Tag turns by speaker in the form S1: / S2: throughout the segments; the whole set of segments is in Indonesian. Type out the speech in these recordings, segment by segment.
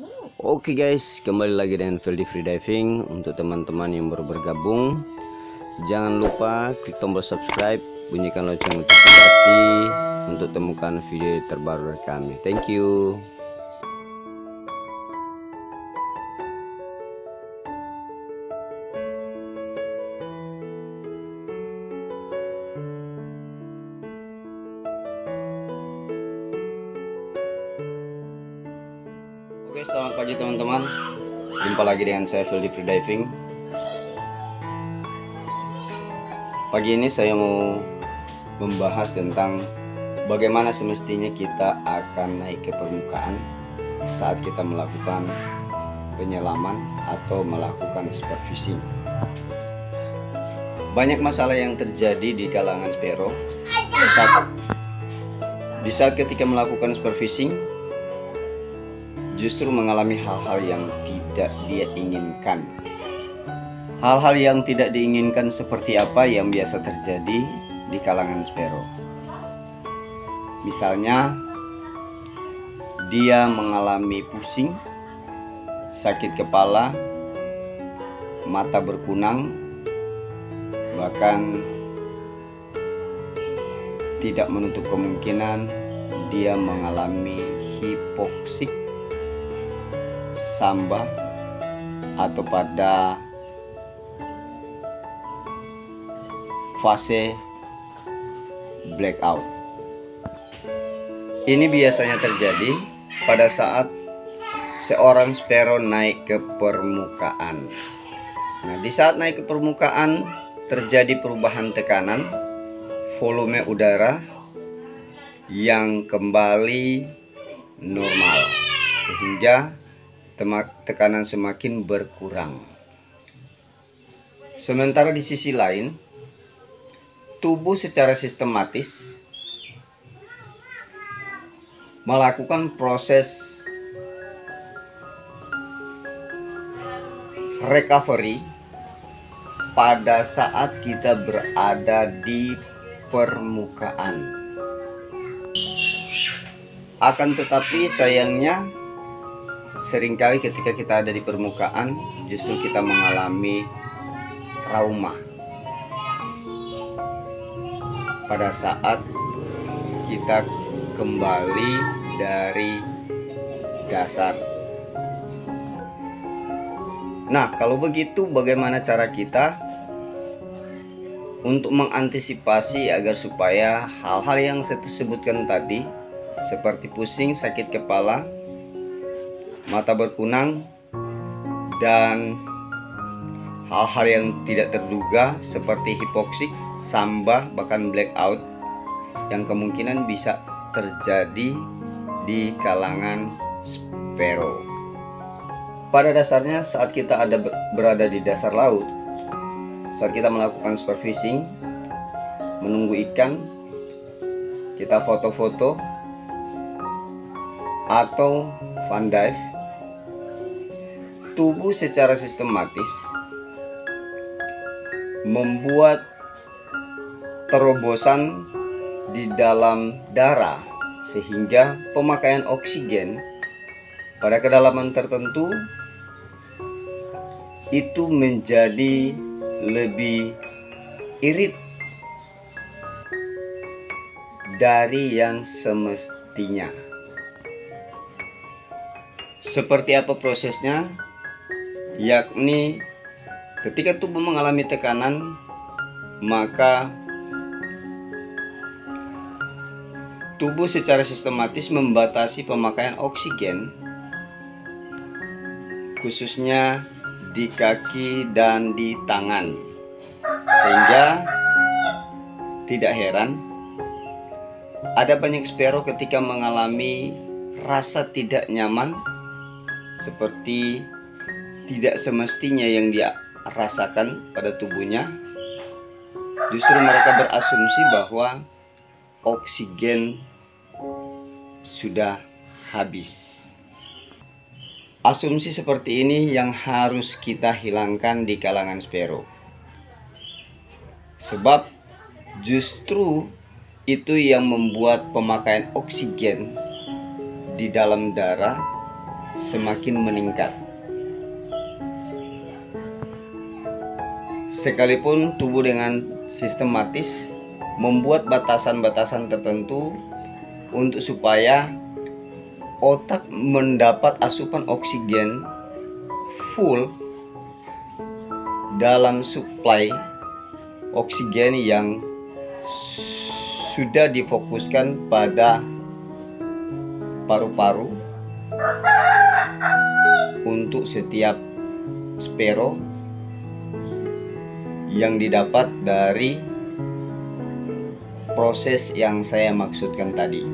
S1: Oke guys, kembali lagi dengan Veldy Free Diving. Untuk teman-teman yang baru bergabung, jangan lupa klik tombol subscribe, bunyikan lonceng notifikasi untuk temukan video terbaru dari kami. Thank you. Oke, selamat pagi teman-teman. Jumpa lagi dengan saya Veldy Free Diving. Pagi ini saya mau membahas tentang bagaimana semestinya kita akan naik ke permukaan saat kita melakukan penyelaman atau melakukan sport fishing. Banyak masalah yang terjadi di kalangan spero di saat ketika melakukan sport fishing, justru mengalami hal-hal yang tidak dia inginkan. Hal-hal yang tidak diinginkan seperti apa yang biasa terjadi di kalangan spero. Misalnya, dia mengalami pusing, sakit kepala, mata berkunang, bahkan tidak menutup kemungkinan dia mengalami hipoksik, samba, atau pada fase blackout. Ini biasanya terjadi pada saat seorang spero naik ke permukaan. Nah, di saat naik ke permukaan terjadi perubahan tekanan, volume udara yang kembali normal, sehingga tekanan semakin berkurang. Sementara di sisi lain, tubuh secara sistematis melakukan proses recovery pada saat kita berada di permukaan. Akan tetapi sayangnya, seringkali ketika kita ada di permukaan, justru kita mengalami trauma pada saat kita kembali dari dasar. Nah, kalau begitu bagaimana cara kita untuk mengantisipasi agar supaya hal-hal yang saya sebutkan tadi, seperti pusing, sakit kepala, mata berkunang, dan hal-hal yang tidak terduga seperti hipoksik, samba, bahkan blackout yang kemungkinan bisa terjadi di kalangan spero. Pada dasarnya saat kita berada di dasar laut, saat kita melakukan sport fishing, menunggu ikan, kita foto-foto atau fun dive, tubuh secara sistematis membuat terobosan di dalam darah sehingga pemakaian oksigen pada kedalaman tertentu itu menjadi lebih irit dari yang semestinya. Seperti apa prosesnya? Yakni ketika tubuh mengalami tekanan, maka tubuh secara sistematis membatasi pemakaian oksigen, khususnya di kaki dan di tangan. Sehingga tidak heran ada banyak spero ketika mengalami rasa tidak nyaman, seperti tidak semestinya yang dia rasakan pada tubuhnya. Justru mereka berasumsi bahwa oksigen sudah habis. Asumsi seperti ini yang harus kita hilangkan di kalangan spero. Sebab justru itu yang membuat pemakaian oksigen di dalam darah semakin meningkat. Sekalipun tubuh dengan sistematis membuat batasan-batasan tertentu untuk supaya otak mendapat asupan oksigen full dalam suplai oksigen yang sudah difokuskan pada paru-paru untuk setiap spero yang didapat dari proses yang saya maksudkan tadi.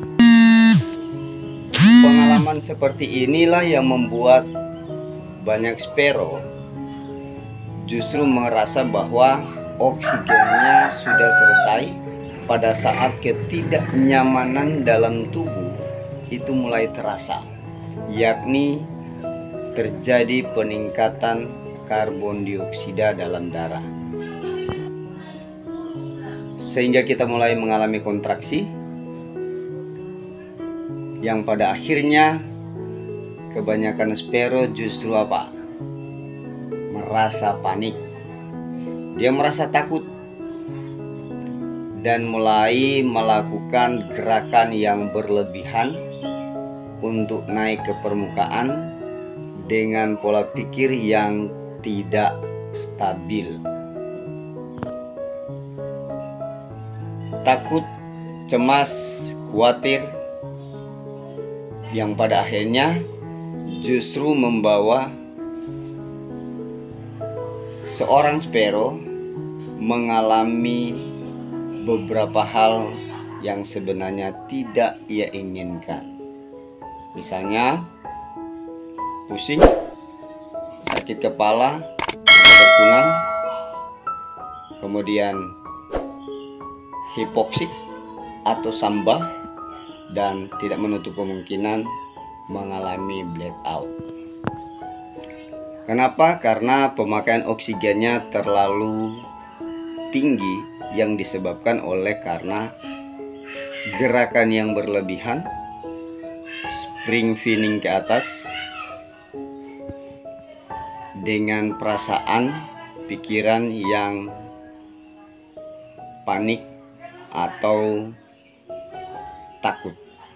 S1: Pengalaman seperti inilah yang membuat banyak spero justru merasa bahwa oksigennya sudah selesai pada saat ketidaknyamanan dalam tubuh itu mulai terasa, yakni terjadi peningkatan karbon dioksida dalam darah. Sehingga kita mulai mengalami kontraksi yang pada akhirnya kebanyakan spero justru apa? Merasa panik. Dia merasa takut dan mulai melakukan gerakan yang berlebihan untuk naik ke permukaan dengan pola pikir yang tidak stabil. Takut, cemas, khawatir, yang pada akhirnya justru membawa seorang spero mengalami beberapa hal yang sebenarnya tidak ia inginkan. Misalnya pusing, sakit kepala, berkunang, kemudian hipoksik atau sambah, dan tidak menutup kemungkinan mengalami blackout. Kenapa? Karena pemakaian oksigennya terlalu tinggi yang disebabkan oleh karena gerakan yang berlebihan, spring feeding ke atas, dengan perasaan pikiran yang panik atau takut.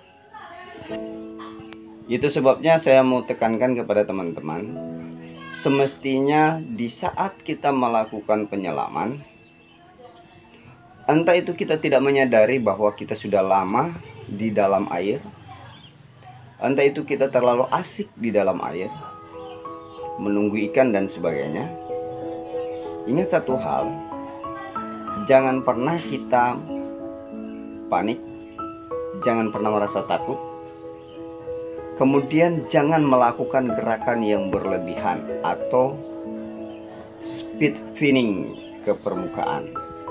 S1: Itu sebabnya saya mau tekankan kepada teman-teman, semestinya di saat kita melakukan penyelaman, entah itu kita tidak menyadari bahwa kita sudah lama di dalam air, entah itu kita terlalu asik di dalam air, menunggu ikan dan sebagainya. Ingat satu hal, jangan pernah kita panik, jangan pernah merasa takut, kemudian jangan melakukan gerakan yang berlebihan atau speed feeding ke permukaan.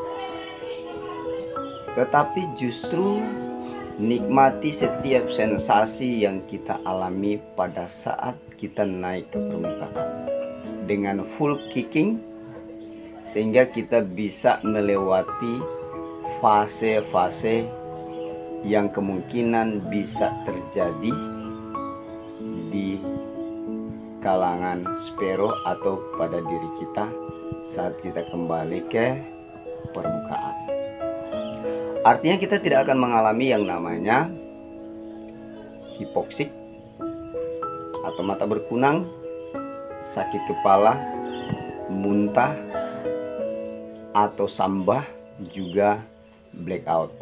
S1: Tetapi justru nikmati setiap sensasi yang kita alami pada saat kita naik ke permukaan dengan full kicking, sehingga kita bisa melewati fase-fase yang kemungkinan bisa terjadi di kalangan spero atau pada diri kita saat kita kembali ke permukaan. Artinya kita tidak akan mengalami yang namanya hipoksik atau mata berkunang, sakit kepala, muntah, atau sambah, juga blackout.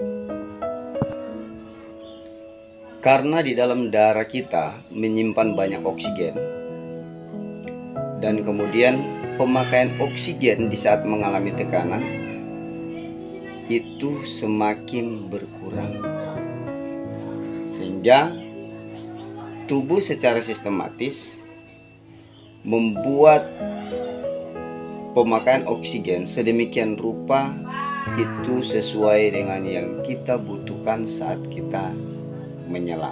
S1: Karena di dalam darah kita menyimpan banyak oksigen, dan kemudian pemakaian oksigen di saat mengalami tekanan itu semakin berkurang, sehingga tubuh secara sistematis membuat pemakaian oksigen sedemikian rupa itu sesuai dengan yang kita butuhkan saat kita menyelam.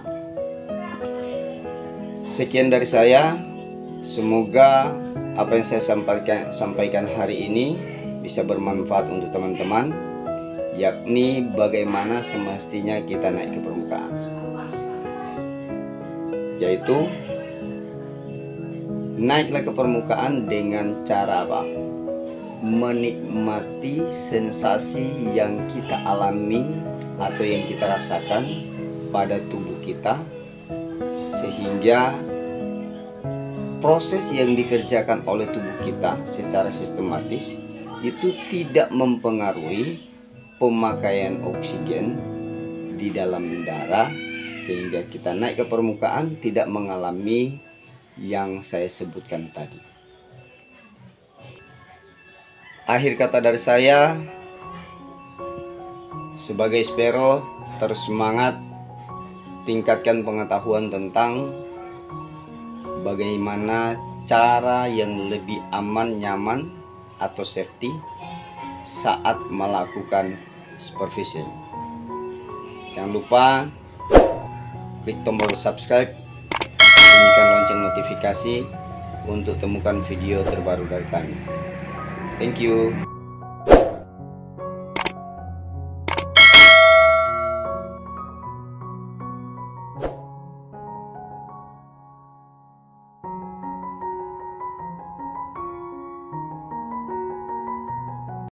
S1: Sekian dari saya, semoga apa yang saya sampaikan hari ini bisa bermanfaat untuk teman-teman, yakni bagaimana semestinya kita naik ke permukaan, yaitu naiklah ke permukaan dengan cara apa? Menikmati sensasi yang kita alami atau yang kita rasakan pada tubuh kita, sehingga proses yang dikerjakan oleh tubuh kita secara sistematis itu tidak mempengaruhi pemakaian oksigen di dalam darah, sehingga kita naik ke permukaan tidak mengalami yang saya sebutkan tadi. Akhir kata dari saya, sebagai Spero, terus semangat, tingkatkan pengetahuan tentang bagaimana cara yang lebih aman, nyaman, atau safety saat melakukan supervision. Jangan lupa klik tombol subscribe, bunyikan lonceng notifikasi untuk temukan video terbaru dari kami. Thank you.